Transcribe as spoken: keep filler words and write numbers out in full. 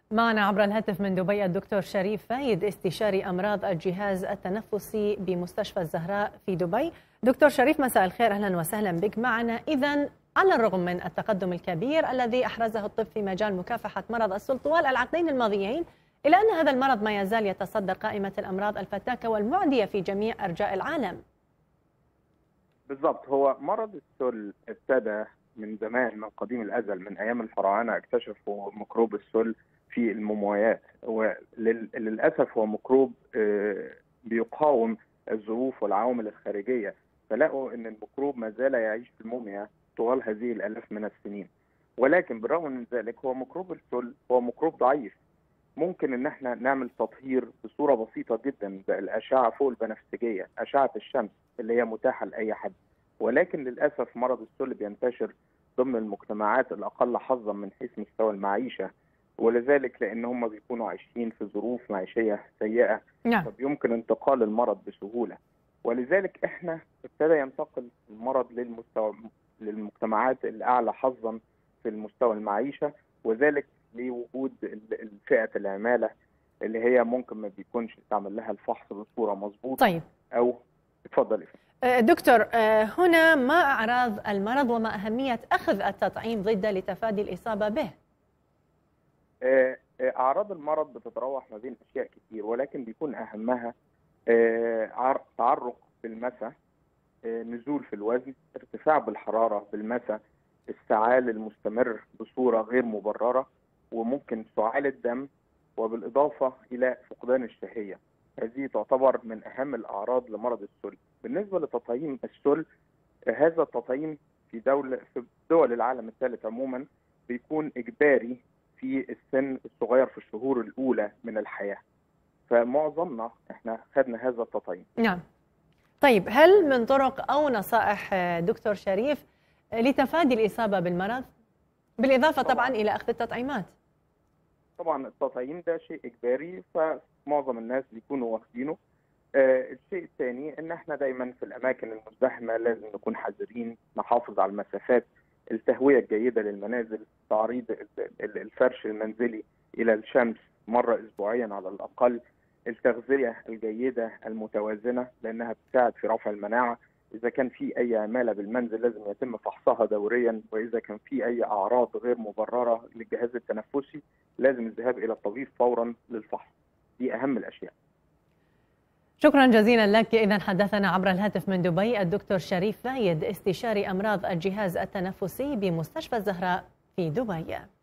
معنا عبر الهاتف من دبي الدكتور شريف فايد، استشاري أمراض الجهاز التنفسي بمستشفى الزهراء في دبي. دكتور شريف، مساء الخير، أهلا وسهلا بك معنا. إذن على الرغم من التقدم الكبير الذي أحرزه الطب في مجال مكافحة مرض السل طوال العقدين الماضيين، إلا أن هذا المرض ما يزال يتصدر قائمة الأمراض الفتاكة والمعدية في جميع أرجاء العالم. بالضبط، هو مرض السل ابتدى من زمان، من قديم الأزل، من أيام الفراعنة اكتشفوا ميكروب السل في المومياوات، وللأسف هو ميكروب بيقاوم الظروف والعوامل الخارجية، فلقوا أن الميكروب ما زال يعيش في الموميا طوال هذه الآلاف من السنين. ولكن بالرغم من ذلك هو ميكروب السل هو ميكروب ضعيف، ممكن ان احنا نعمل تطهير بصوره بسيطه جدا بالاشعه فوق البنفسجيه، اشعه الشمس اللي هي متاحه لاي حد. ولكن للاسف مرض السل بينتشر ضمن المجتمعات الاقل حظا من حيث مستوى المعيشه، ولذلك لان هم بيكونوا عايشين في ظروف معيشيه سيئه، نعم. فبيمكن انتقال المرض بسهوله. ولذلك احنا ابتدى ينتقل المرض للمستوى للمجتمعات الاعلى حظا في المستوى المعيشه، وذلك لوجود فئة العمالة اللي هي ممكن ما بيكونش تعمل لها الفحص بصورة مظبوطة. طيب. أو اتفضلي. دكتور، هنا ما أعراض المرض وما أهمية أخذ التطعيم ضده لتفادي الإصابة به؟ أعراض المرض بتتراوح ما بين أشياء كتير، ولكن بيكون أهمها تعرق بالمسا، نزول في الوزن، ارتفاع بالحرارة بالمسا، السعال المستمر بصورة غير مبررة، وممكن سعال الدم، وبالإضافة إلى فقدان الشهية. هذه تعتبر من أهم الأعراض لمرض السل. بالنسبة لتطعيم السل، هذا التطعيم في دولة في دول العالم الثالث عموما بيكون إجباري في السن الصغير في الشهور الأولى من الحياة، فمعظمنا احنا خدنا هذا التطعيم. نعم. طيب، هل من طرق أو نصائح دكتور شريف لتفادي الإصابة بالمرض، بالإضافة طبعا, طبعا إلى أخذ التطعيمات؟ طبعا التطعيم ده شيء إجباري، فمعظم الناس بيكونوا واخدينه. آه الشيء الثاني إن احنا دايما في الأماكن المزدحمة لازم نكون حذرين، نحافظ على المسافات، التهوية الجيدة للمنازل، تعريض الفرش المنزلي إلى الشمس مرة أسبوعيا على الأقل، التغذية الجيدة المتوازنة لأنها بتساعد في رفع المناعة. إذا كان في أي عمالة بالمنزل لازم يتم فحصها دوريا، وإذا كان في أي أعراض غير مبررة للجهاز التنفسي لازم الذهاب إلى الطبيب فورا للفحص. دي أهم الأشياء. شكرا جزيلا لك. إذن حدثنا عبر الهاتف من دبي الدكتور شريف فايد، استشاري أمراض الجهاز التنفسي بمستشفى الزهراء في دبي.